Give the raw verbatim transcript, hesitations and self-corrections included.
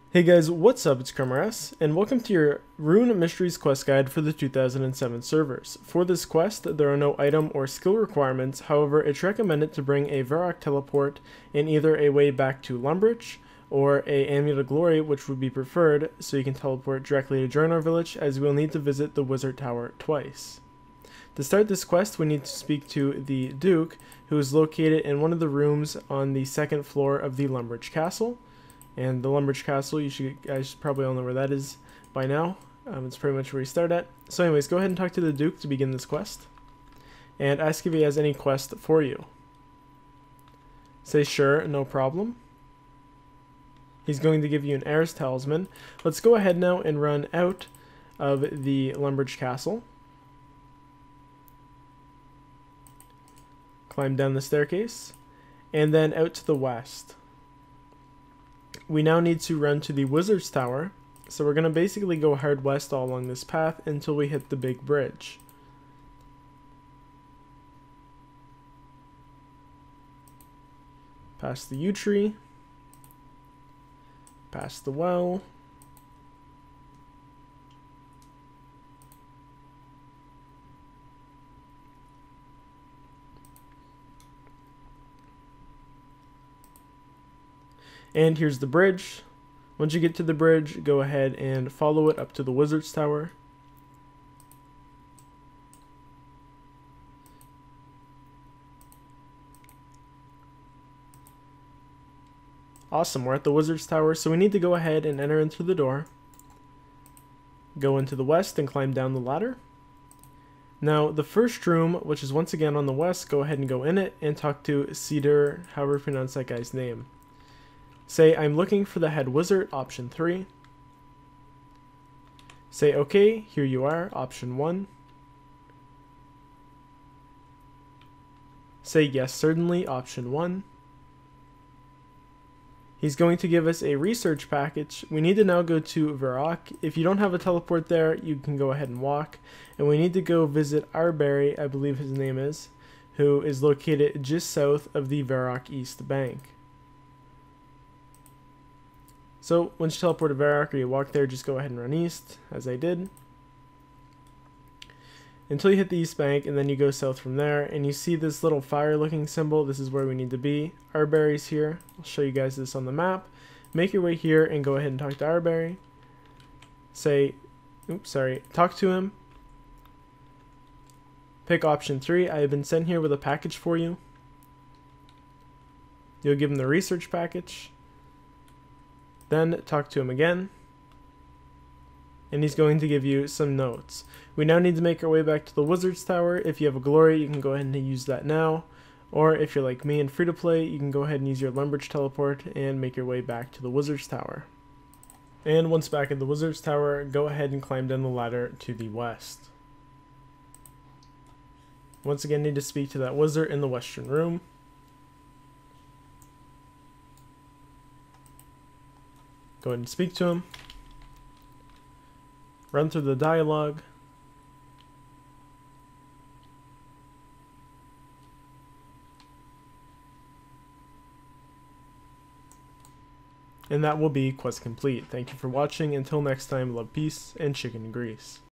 Hey guys, what's up? It's Crumb, and welcome to your Rune Mysteries quest guide for the two thousand seven servers. For this quest, there are no item or skill requirements, however, it's recommended to bring a Varrock teleport in either a way back to Lumbridge or a Amulet of Glory, which would be preferred, so you can teleport directly to Draynor village, as we'll need to visit the Wizard Tower twice. To start this quest, we need to speak to the Duke, who is located in one of the rooms on the second floor of the Lumbridge Castle. And the Lumbridge Castle, you should guys probably all know where that is by now. Um, it's pretty much where you start at. So anyways, go ahead and talk to the Duke to begin this quest. And ask if he has any quest for you. Say sure, no problem. He's going to give you an Heir's Talisman. Let's go ahead now and run out of the Lumbridge Castle. Climb down the staircase. And then out to the west. We now need to run to the Wizard's Tower, so we're going to basically go hard west all along this path until we hit the big bridge. Past the yew tree, past the well, and here's the bridge. Once you get to the bridge, go ahead and follow it up to the Wizard's Tower. Awesome, we're at the Wizard's Tower, so we need to go ahead and enter into the door. Go into the west and climb down the ladder. Now, the first room, which is once again on the west, go ahead and go in it and talk to Cedar, however you pronounce that guy's name. Say, I'm looking for the head wizard, option three. Say, okay, here you are, option one. Say, yes, certainly, option one. He's going to give us a research package. We need to now go to Varrock. If you don't have a teleport there, you can go ahead and walk. And we need to go visit Arbery, I believe his name is, who is located just south of the Varrock East Bank. So once you teleport to Varrock or you walk there, just go ahead and run east, as I did, until you hit the East Bank, and then you go south from there, and you see this little fire looking symbol. This is where we need to be. Arbery's here. I'll show you guys this on the map. Make your way here and go ahead and talk to Arbery. Say, oops, sorry, talk to him. Pick option three. I have been sent here with a package for you. You'll give him the research package. Then talk to him again, and he's going to give you some notes. We now need to make our way back to the Wizard's Tower. If you have a glory, you can go ahead and use that now, or if you're like me and free to play, you can go ahead and use your Lumbridge teleport and make your way back to the Wizard's Tower. And once back at the Wizard's Tower, go ahead and climb down the ladder to the west. Once again, need to speak to that wizard in the western room. Go ahead and speak to him. Run through the dialogue. And that will be quest complete. Thank you for watching. Until next time, love, peace, and chicken grease.